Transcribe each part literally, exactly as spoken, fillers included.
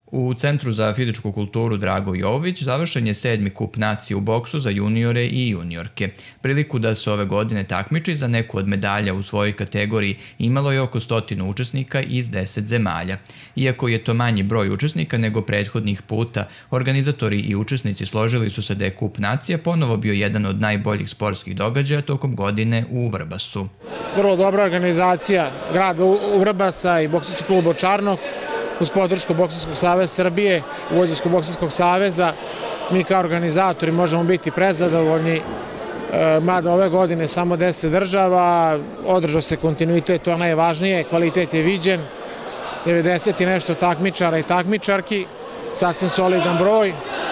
U Centru za fizičku kulturu Drago Jovović završen je sedmi kup nacije u boksu za juniore i juniorke. Priliku da se ove godine takmiči za neku od medalja u svojoj kategoriji imalo je oko stotinu učesnika iz deset zemalja. Iako je to manji broj učesnika nego prethodnih puta, organizatori i učesnici složili su se da je kup nacija ponovo bio jedan od najboljih sportskih događaja tokom godine u Vrbasu. Vrlo dobra organizacija grada Vrbasa i boksarski klub Čarnok, uz podršku Boksarskog saveza Srbije, Vojvođanskog boksarskog saveza. Mi kao organizatori možemo biti prezadovoljni, mada ove godine samo deset država, održao se kontinuitet, to je najvažnije, kvalitet je viđen, devedeset i nešto takmičara i takmičarki, sasvim solidan broj.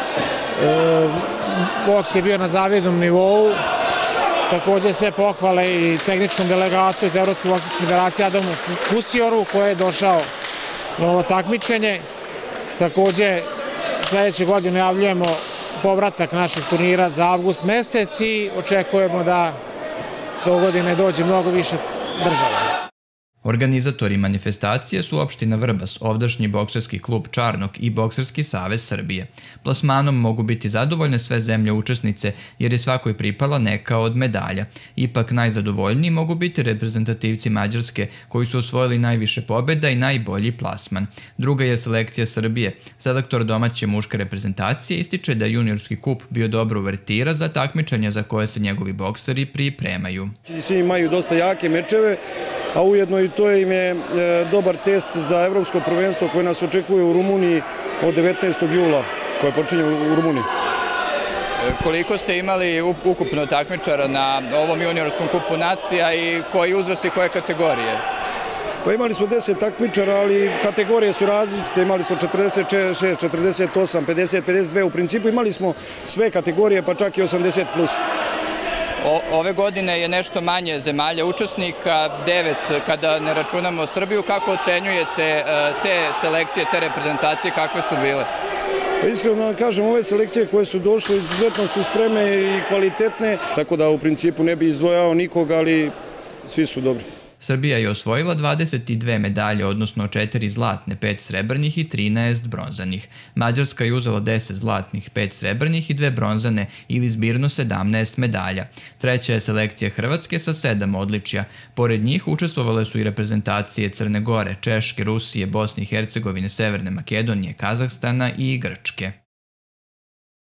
Boks je bio na zavidnom nivou, također sve pohvale i tehničkom delegatu iz Evropske boksarske federacije Adamu Kusioru, koji je došao na ovo takmičenje. Također sljedeće godine najavljujemo povratak našeg turnira za avgust mesec i očekujemo da do godine dođe mnogo više država. Organizatori manifestacije su opština Vrbas, ovdašnji boksarski klub Čarnok i Boksarski savez Srbije. Plasmanom mogu biti zadovoljne sve zemlje učesnice jer je svakoj pripala neka od medalja. Ipak najzadovoljniji mogu biti reprezentativci Mađarske koji su osvojili najviše pobjeda i najbolji plasman. Druga je selekcija Srbije. Selektor domaće muške reprezentacije ističe da je juniorski kup bio dobra uvertira za takmičenja za koje se njegovi boksari pripremaju. Svi imaju dosta jake mečeve, a ujedno i to im je dobar test za evropsko prvenstvo koje nas očekuje u Rumuniji od devetnaestog jula, koje počinje u Rumuniji. Koliko ste imali ukupno takmičara na ovom juniorskom kupu nacija i koji uzrast i koje kategorije? Pa imali smo deset takmičara, ali kategorije su različite. Imali smo četrdeset šest, četrdeset osam, pedeset, pedeset dve. U principu imali smo sve kategorije, pa čak i osamdeset plus. Ove godine je nešto manje zemalja učesnika, devet kada ne računamo Srbiju. Kako ocenjujete te selekcije, te reprezentacije, kakve su bile? Pa iskreno vam kažem, ove selekcije koje su došle izuzetno su spremne i kvalitetne, tako da u principu ne bi izdvojao nikoga, ali svi su dobri. Srbija je osvojila dvadeset dve medalje, odnosno četiri zlatne, pet srebrnih i trinaest bronzanih. Mađarska je uzela deset zlatnih, pet srebrnih i dve bronzane ili zbirno sedamnaest medalja. Treća je selekcija Hrvatske sa sedam odličja. Pored njih učestvovale su i reprezentacije Crne Gore, Češke, Rusije, Bosne i Hercegovine, Severne Makedonije, Kazahstana i Grčke.